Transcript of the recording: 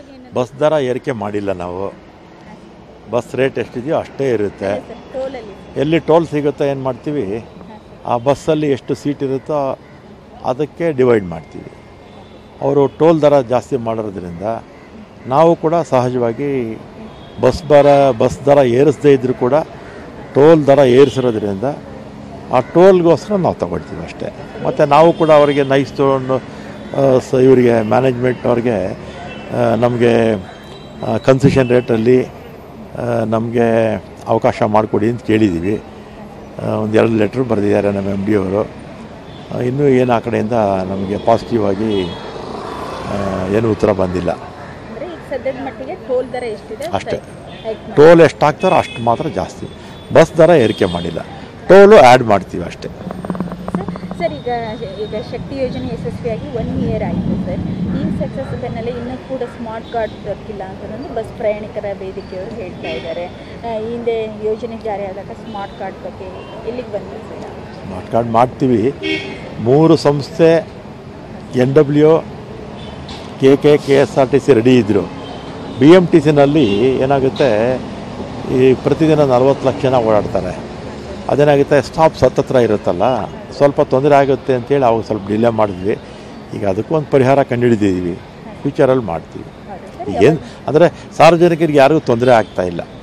ಬಗ್ಗೆ ಏನು? ಬಸ್ ದರ ಏರಿಕೆ ಮಾಡಿಲ್ಲ ನಾವು. ಬಸ್ ರೇಟ್ ಎಷ್ಟಿದೆಯೋ ಅಷ್ಟೇ ಇರುತ್ತೆ. ಟೋಲಲ್ಲಿ ಎಲ್ಲಿ ಟೋಲ್ ಸಿಗುತ್ತೋ ಏನು ಮಾಡ್ತೀವಿ, ಆ ಬಸ್ಸಲ್ಲಿ ಎಷ್ಟು ಸೀಟ್ ಇರುತ್ತೋ ಅದಕ್ಕೆ ಡಿವೈಡ್ ಮಾಡ್ತೀವಿ. ಅವರು ಟೋಲ್ ದರ ಜಾಸ್ತಿ ಮಾಡೋದ್ರಿಂದ ನಾವು ಕೂಡ ಸಹಜವಾಗಿ ಬಸ್ ದರ ಏರಿಸದೇ ಇದ್ದರೂ ಕೂಡ ಟೋಲ್ ದರ ಏರಿಸಿರೋದ್ರಿಂದ ಆ ಟೋಲ್ಗೋಸ್ಕರ ನಾವು ತಗೊಳ್ತೀವಿ ಅಷ್ಟೇ. ಮತ್ತು ನಾವು ಕೂಡ ಅವರಿಗೆ ನೈಸ್ ತೊಗೊಂಡು ಇವರಿಗೆ ಮ್ಯಾನೇಜ್ಮೆಂಟ್ನವ್ರಿಗೆ ನಮಗೆ ಕನ್ಸೆಷನ್ ರೇಟಲ್ಲಿ ನಮಗೆ ಅವಕಾಶ ಮಾಡಿಕೊಡಿ ಅಂತ ಕೇಳಿದ್ದೀವಿ. ಒಂದು 2 ಲೆಟ್ರ್ ಬರೆದಿದ್ದಾರೆ ನಮ್ಮ ಎಮ್ ಡಿ ಅವರು. ಇನ್ನೂ ಏನು ಆ ಕಡೆಯಿಂದ ನಮಗೆ ಪಾಸಿಟಿವ್ ಆಗಿ ಏನು ಉತ್ತರ ಬಂದಿಲ್ಲ. ಅಂದರೆ ಈಗ ಸದ್ಯದ ಮಟ್ಟಿಗೆ ಟೋಲ್ ದರ ಎಷ್ಟಿದೆ ಅಷ್ಟೇ. ಟೋಲ್ ಎಷ್ಟು ಹಾಕ್ತಾರೋ ಅಷ್ಟು ಮಾತ್ರ ಜಾಸ್ತಿ. ಬಸ್ ದರ ಏರಿಕೆ ಮಾಡಿಲ್ಲ, ಟೋಲು ಆ್ಯಡ್ ಮಾಡ್ತೀವಿ ಅಷ್ಟೇ. ಸರ್ ಈಗ ಶಕ್ತಿ ಯೋಜನೆ ಯಶಸ್ವಿಯಾಗಿ 1 ಇಯರ್ ಆಯಿತು ಸರ್. ಈ ಸಕ್ಸಸ್ ಬೆನ್ನಲ್ಲೇ ಇನ್ನೂ ಕೂಡ ಸ್ಮಾರ್ಟ್ ಕಾರ್ಡ್ ದೊರಕಿಲ್ಲ ಅಂತಂದು ಬಸ್ ಪ್ರಯಾಣಿಕರ ವೇದಿಕೆಯವರು ಹೇಳ್ತಾ ಇದ್ದಾರೆ. ಹಿಂದೆ ಯೋಜನೆ ಜಾರಿ ಆದಾಗ ಸ್ಮಾರ್ಟ್ ಕಾರ್ಡ್ ಬಗ್ಗೆ ಎಲ್ಲಿಗೆ ಬಂದಿದೆ ಸರ್? ಸ್ಮಾರ್ಟ್ ಕಾರ್ಡ್ ಮಾಡ್ತೀವಿ. 3 ಸಂಸ್ಥೆ NW, KK, KSRTC ರೆಡಿ ಇದ್ದರು. BMTCನಲ್ಲಿ ಏನಾಗುತ್ತೆ, ಈ ಪ್ರತಿದಿನ 40 ಲಕ್ಷ ಜನ ಓಡಾಡ್ತಾರೆ. ಅದೇನಾಗುತ್ತೆ, ಸ್ಟಾಪ್ಸ್ ಹತ್ತತ್ರ ಇರುತ್ತಲ್ಲ, ಸ್ವಲ್ಪ ತೊಂದರೆ ಆಗುತ್ತೆ ಅಂತೇಳಿ ಅವಾಗ ಸ್ವಲ್ಪ ಡಿಲೇ ಮಾಡಿದ್ವಿ. ಈಗ ಅದಕ್ಕೂ ಒಂದು ಪರಿಹಾರ ಕಂಡುಹಿಡಿದಿದ್ದೀವಿ. ಫ್ಯೂಚರಲ್ಲಿ ಮಾಡ್ತೀವಿ. ಏನು ಅಂದರೆ ಸಾರ್ವಜನಿಕರಿಗೆ ಯಾರಿಗೂ ತೊಂದರೆ ಆಗ್ತಾಯಿಲ್ಲ.